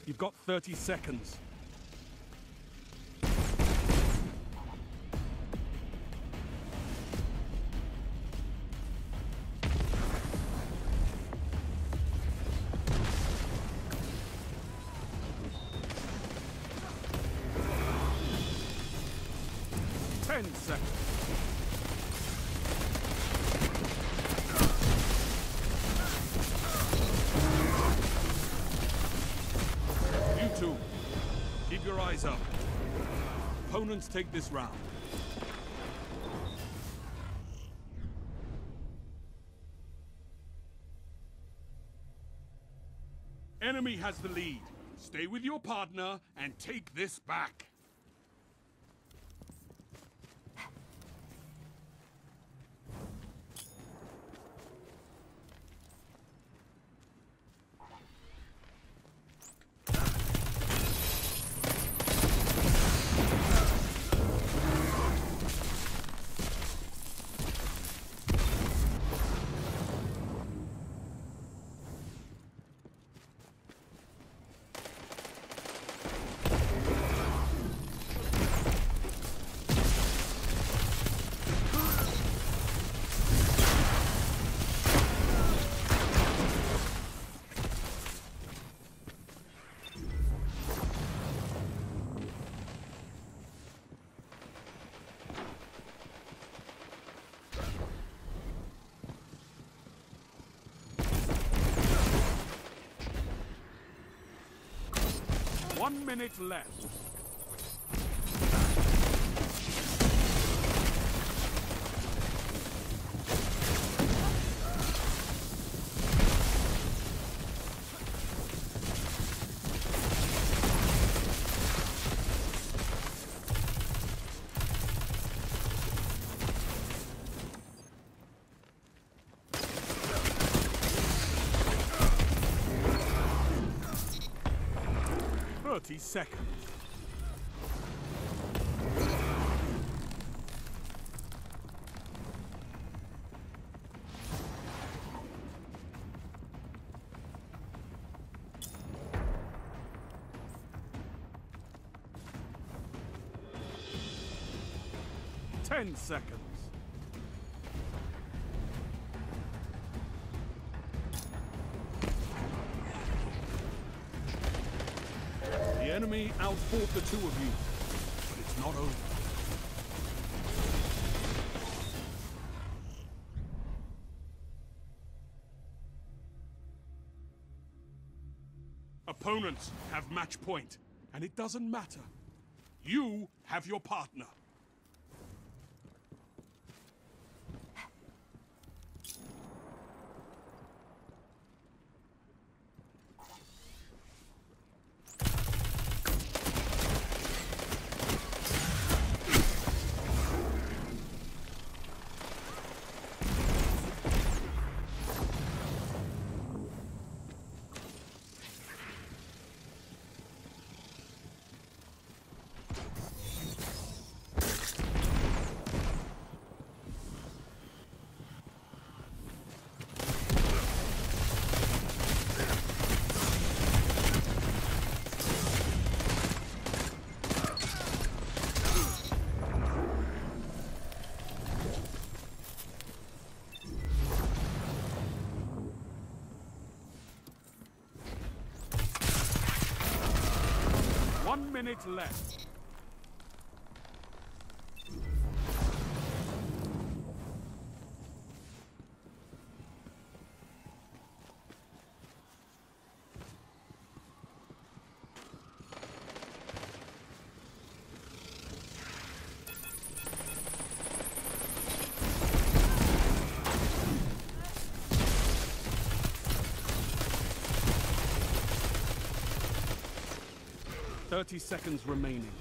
You've got 30 seconds. Keep your eyes up. Opponents take this round. Enemy has the lead. Stay with your partner and take this back. One minute left. Seconds. Ten seconds. The enemy outfought the two of you, but it's not over. Opponents have match point, and it doesn't matter. You have your partner. One minute left. Thirty seconds remaining.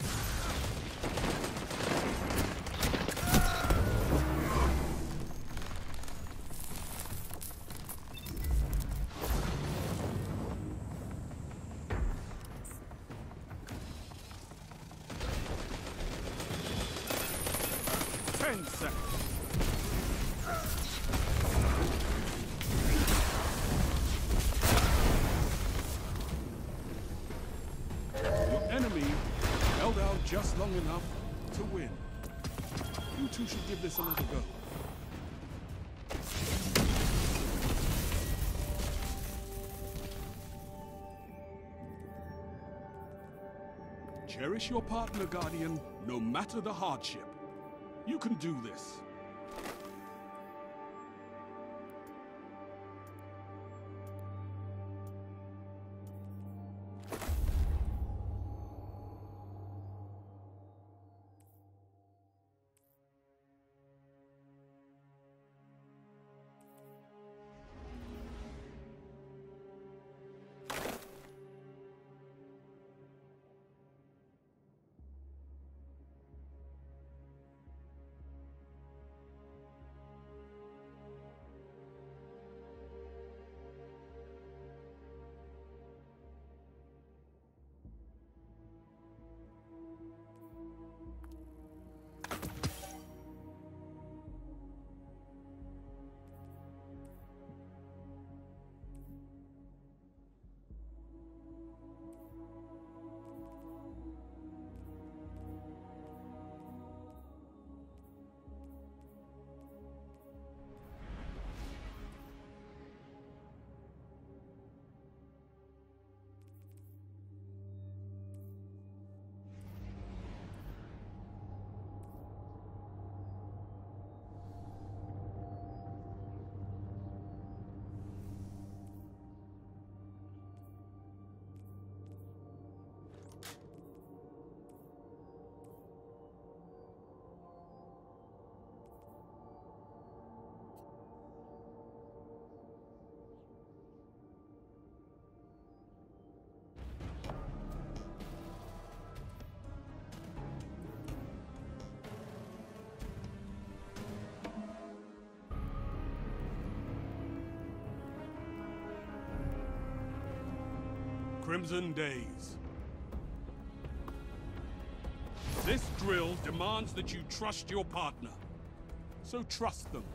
Ten seconds. long enough to win. You two should give this another go. Cherish your partner, Guardian, no matter the hardship. You can do this. Crimson Days. This drill demands that you trust your partner. So trust them.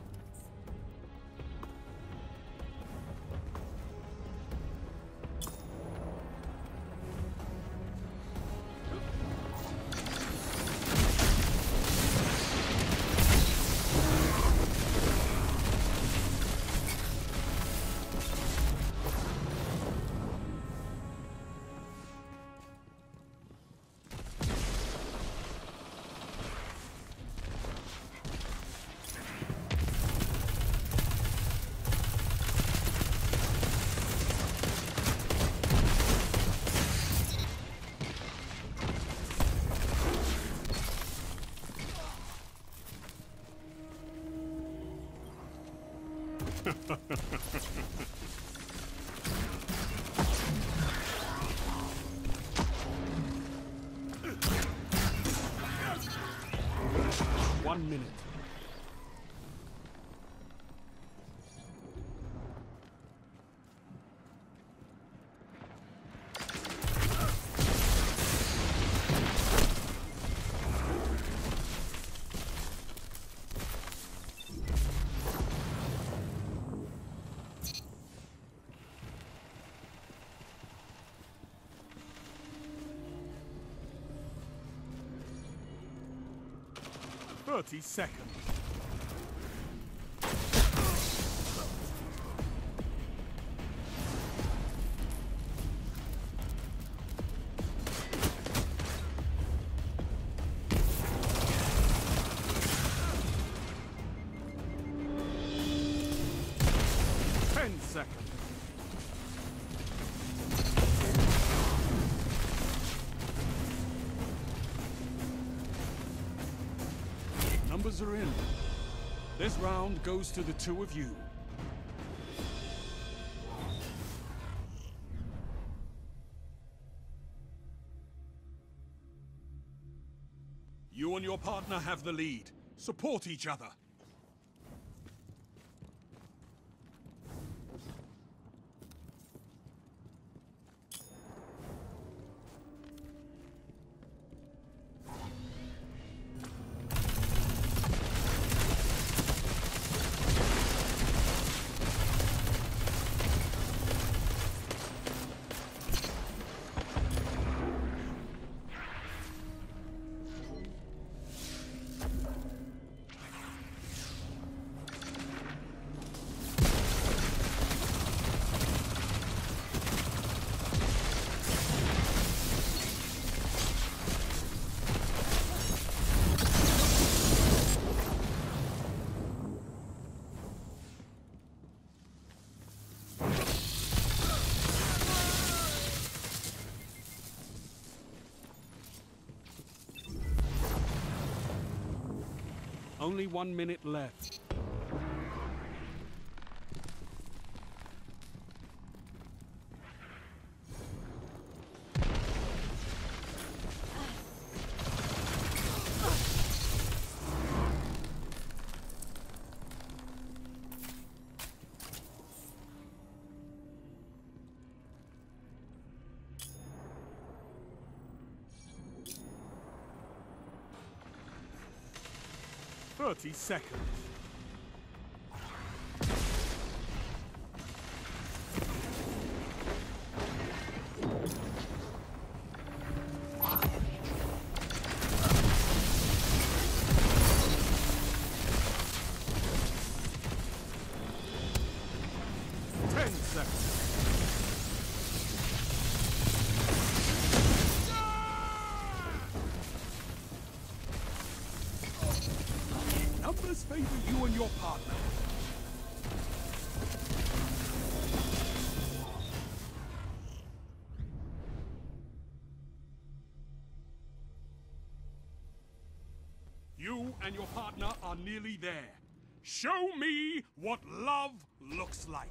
One minute. Seconds. Numbers are in. This round goes to the two of you. You and your partner have the lead. Support each other. Only 1 minute left. Thirty seconds. Numbers favor you and your partner. You and your partner are nearly there. Show me what love looks like.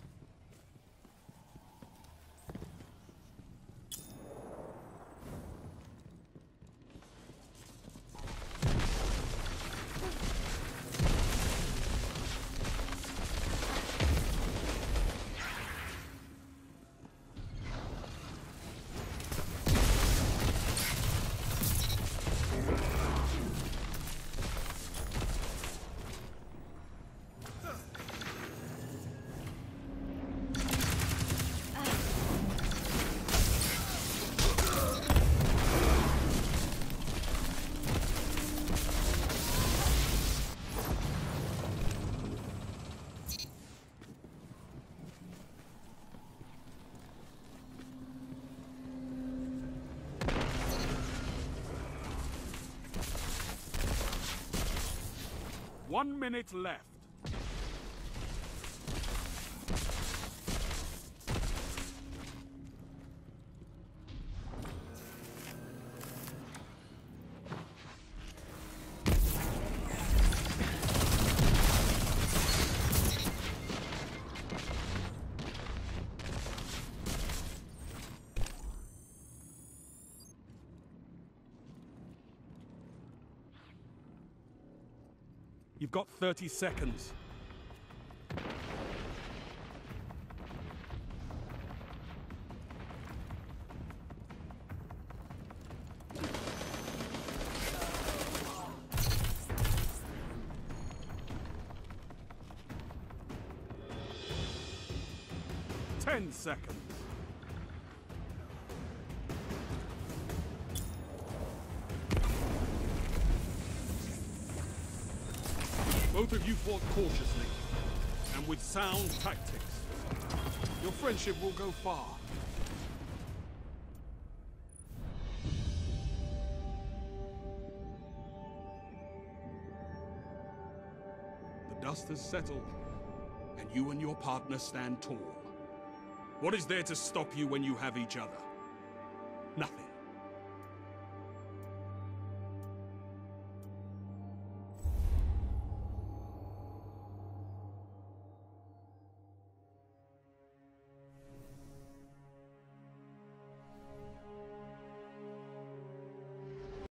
One minute left. You've got 30 seconds. Ten seconds. Both of you fought cautiously, and with sound tactics. Your friendship will go far. The dust has settled, and you and your partner stand tall. What is there to stop you when you have each other? Nothing.